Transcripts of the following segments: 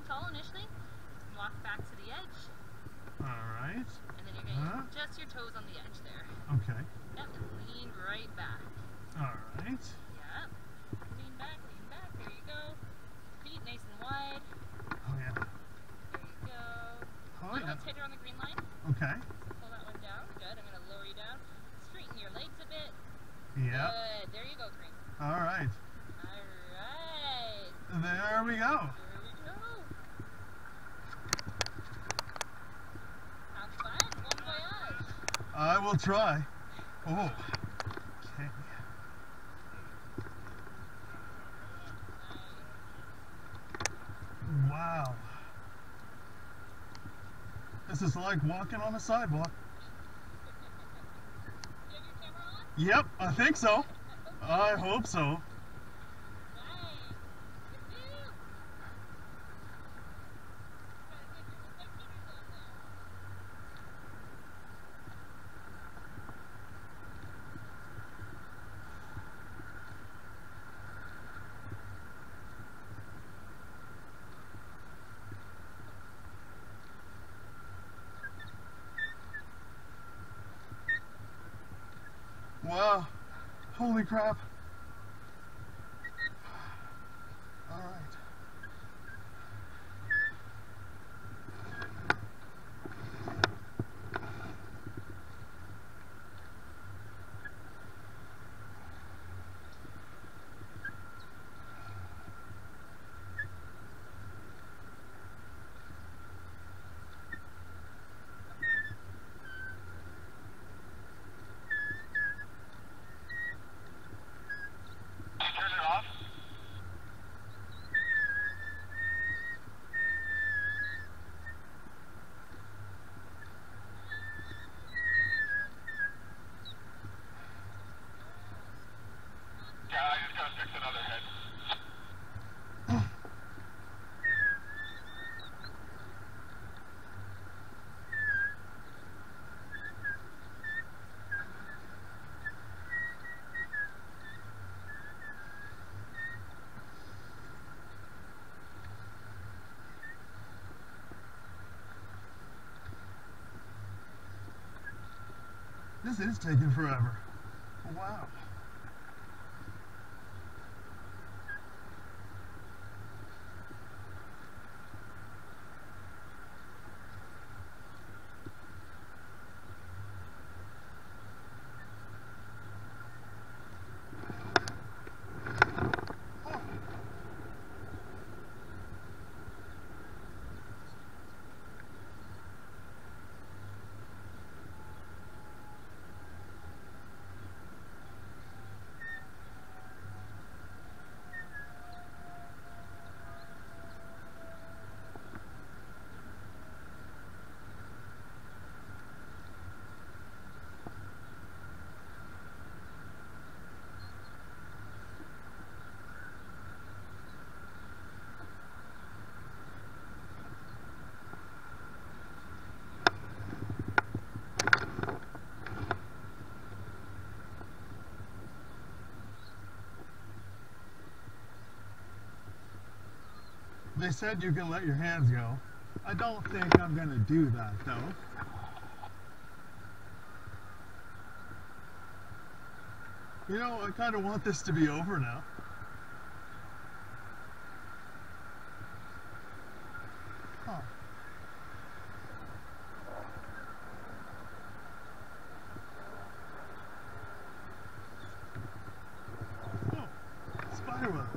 tall initially. Walk back to the edge. Alright. And then you're going to just your toes on the edge there. Okay. Yep, and lean right back. Alright. Yep. Lean back, there you go. Feet nice and wide. Oh yeah. There you go. Oh A little yeah. bit tighter on the green line. Okay. So pull that one down. Good. I'm going to lower you down. Straighten your legs a bit. Yep. Good. There you go, Green. Alright. Alright. There we go. There we go. Have fun. Bon voyage. I will try. Oh. Okay. Wow. This is like walking on a sidewalk. You have your camera on? Yep, I think so. I hope so. Wow. Holy crap. All right. This is taking forever. Wow. They said you can let your hands go. I don't think I'm going to do that, though. You know, I kind of want this to be over now. Huh. Oh, spider web.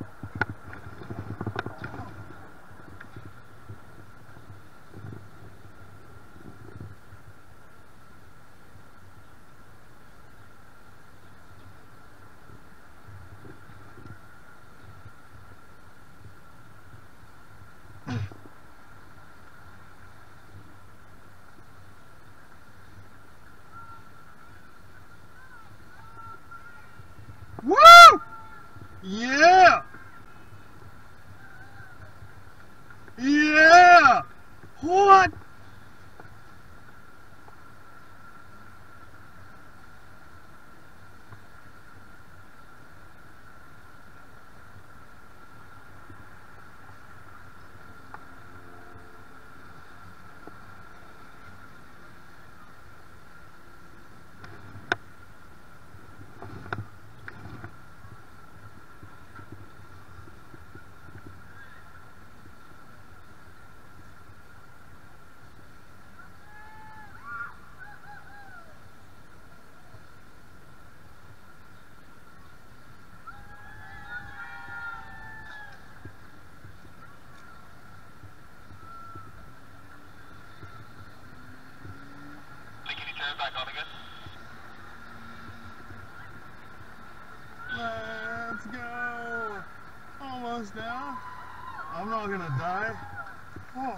Woo! Yeah! Yeah! What? all gonna die. Oh.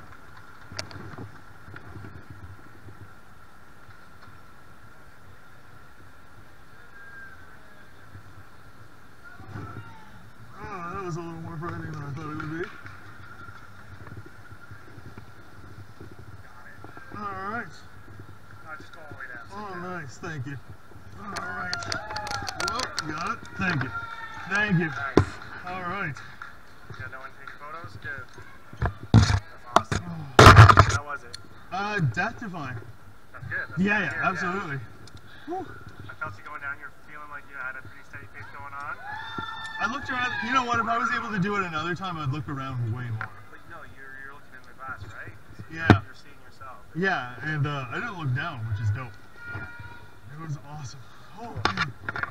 Oh, that was a little more frightening than I thought it would be. All right. Just go all the way down. Oh, nice. Thank you. All right. Whoa, got it. Thank you. Thank you. Nice. All right. Got no one taking photos? Good. That's awesome. How was it? Death defying. That's good. That's Yeah, good. yeah, absolutely. Whew. I felt you going down. You're feeling like you had a pretty steady pace going on. I looked around. You know what? If I was able to do it another time, I'd look around way more. But no, you're looking in the glass, right? So Yeah. You're seeing yourself. Yeah, and I didn't look down, which is dope. It was awesome. Oh, man.